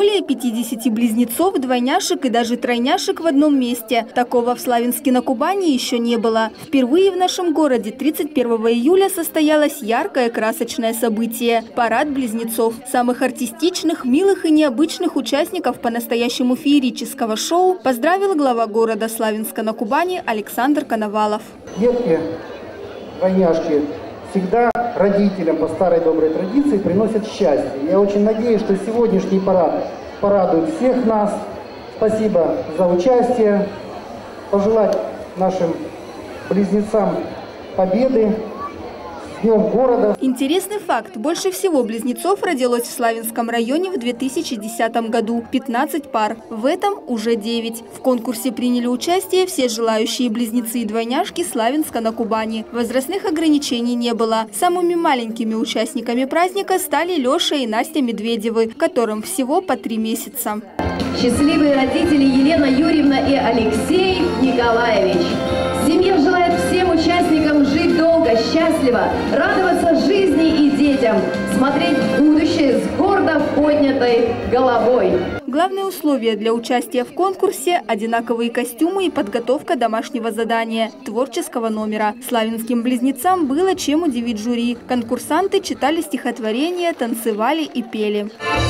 Более 50 близнецов, двойняшек и даже тройняшек в одном месте. Такого в Славянске на Кубани еще не было. Впервые в нашем городе 31 июля состоялось яркое красочное событие – парад близнецов. Самых артистичных, милых и необычных участников по-настоящему феерического шоу поздравил глава города Славянска на Кубани Александр Коновалов. Детки, двойняшки, всегда родителям по старой доброй традиции приносят счастье. Я очень надеюсь, что сегодняшний парад порадует всех нас. Спасибо за участие. Пожелать нашим близнецам победы. С Днем города. Интересный факт. Больше всего близнецов родилось в Славянском районе в 2010 году – 15 пар. В этом уже 9. В конкурсе приняли участие все желающие близнецы и двойняшки Славянска на Кубани. Возрастных ограничений не было. Самыми маленькими участниками праздника стали Леша и Настя Медведевы, которым всего по 3 месяца. Счастливые родители Елена Юрьевна и Алексей Николаевич. Семья желает всем участникам жить долго, счастливо, радоваться жизни и детям, смотреть в будущее с гордо поднятой головой. Главное условие для участия в конкурсе – одинаковые костюмы и подготовка домашнего задания, творческого номера. Славянским близнецам было чем удивить жюри. Конкурсанты читали стихотворения, танцевали и пели.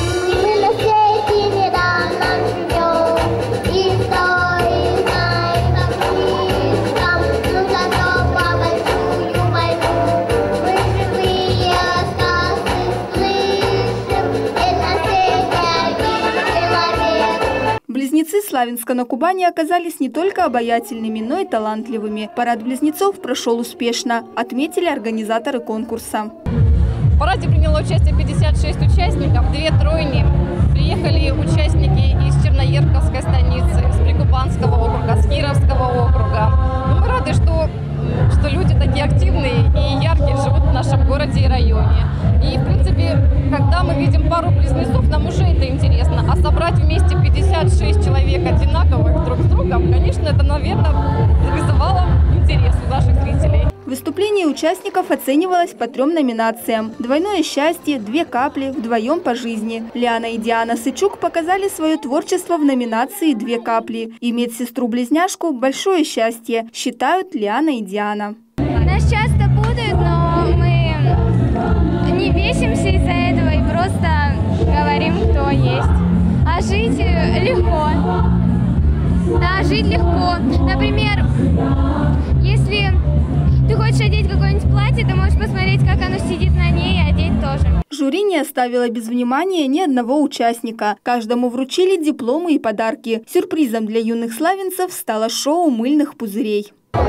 Близнецы Славянска на Кубани оказались не только обаятельными, но и талантливыми. Парад близнецов прошел успешно, отметили организаторы конкурса. В параде приняло участие 56 участников, 2 тройни. Приехали участники из Черноерковской станицы, с Прикубанского округа, с Кировского округа. Мы рады, что люди такие активные и яркие живут в нашем городе и районе. И, в принципе, когда мы видим пару близнецов, нам уже это интересно. А собрать вместе 56 человек одинаковых друг с другом, конечно, это, наверное, вызывало интерес у наших зрителей. Выступление участников оценивалось по 3 номинациям. Двойное счастье, 2 капли, вдвоем по жизни. Лиана и Диана Сычук показали свое творчество в номинации 2 капли. Иметь сестру-близняшку – большое счастье, считают Лиана и Диана. Нас часто путают, но мы не бесимся из-за этого и просто говорим, кто есть. А жить легко. Да, жить легко. Например, если ты хочешь одеть какое-нибудь платье, ты можешь посмотреть, как оно сидит на ней, и одеть тоже. Жюри не оставило без внимания ни одного участника. Каждому вручили дипломы и подарки. Сюрпризом для юных славянцев стало шоу мыльных пузырей.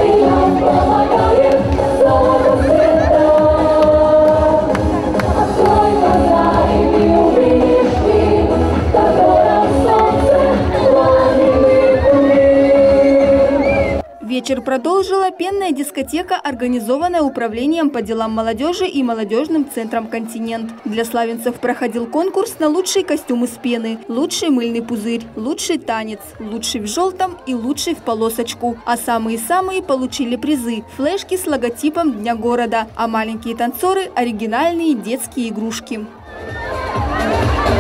Вечер продолжила пенная дискотека, организованная Управлением по делам молодежи и молодежным центром «Континент». Для славянцев проходил конкурс на лучший костюм из пены, лучший мыльный пузырь, лучший танец, лучший в желтом и лучший в полосочку. А самые-самые получили призы – флешки с логотипом Дня города, а маленькие танцоры – оригинальные детские игрушки.